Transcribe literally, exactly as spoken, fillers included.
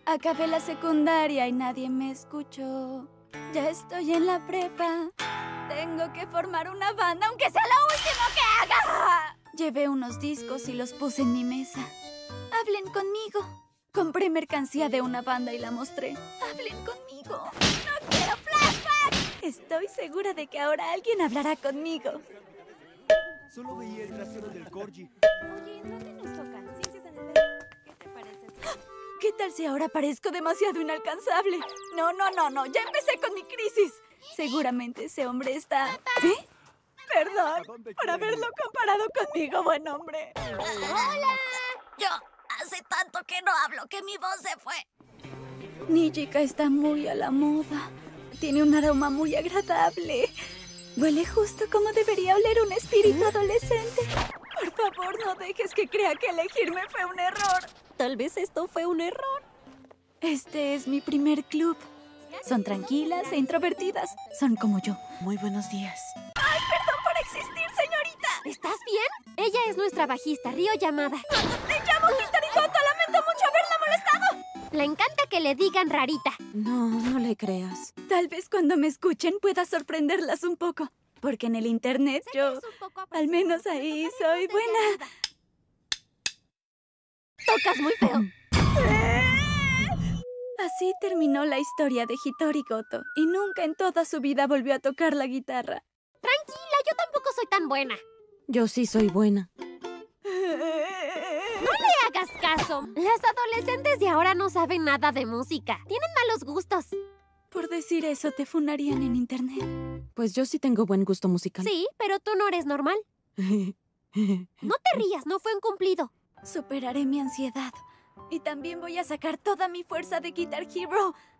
Acabé la secundaria y nadie me escuchó. Ya estoy en la prepa. Tengo que formar una banda, aunque sea lo último que haga. Llevé unos discos y los puse en mi mesa. Hablen conmigo. Compré mercancía de una banda y la mostré. Hablen conmigo. ¡No quiero flashback! Estoy segura de que ahora alguien hablará conmigo. Solo veía el trasero del corgi. Oye, ¿en dónde nos tocan? Ciencias en el dedo. ¿Qué te parece? ¿Qué tal si ahora parezco demasiado inalcanzable? No, no, no, no. Ya empecé con mi crisis. Seguramente ese hombre está... ¿Eh? Perdón por haberlo comparado conmigo, buen hombre. ¡Hola! Yo hace tanto que no hablo que mi voz se fue. Nijika está muy a la moda. Tiene un aroma muy agradable. Huele justo como debería oler un espíritu adolescente. Por favor, no dejes que crea que elegirme fue un error. Tal vez esto fue un error. Este es mi primer club. Son tranquilas e introvertidas. Son como yo. Muy buenos días. ¡Ay, perdón por existir, señorita! ¿Estás bien? Ella es nuestra bajista, Ryo Yamada. ¡Me llamo Kitarigoto! ¡Lamento mucho haberla molestado! Le encanta que le digan rarita. No, no le creas. Tal vez cuando me escuchen pueda sorprenderlas un poco. Porque en el internet Sé que yo, es un poco al menos apasionado, ahí, pero soy también buena. Tocas muy feo. Así terminó la historia de Hitori Goto. Y nunca en toda su vida volvió a tocar la guitarra. Tranquila, yo tampoco soy tan buena. Yo sí soy buena. No le hagas caso. Las adolescentes de ahora no saben nada de música. Tienen malos gustos. Por decir eso te funarían en internet. Pues yo sí tengo buen gusto musical. Sí, pero tú no eres normal. No te rías, no fue un cumplido. Superaré mi ansiedad. Y también voy a sacar toda mi fuerza de Guitar Hero.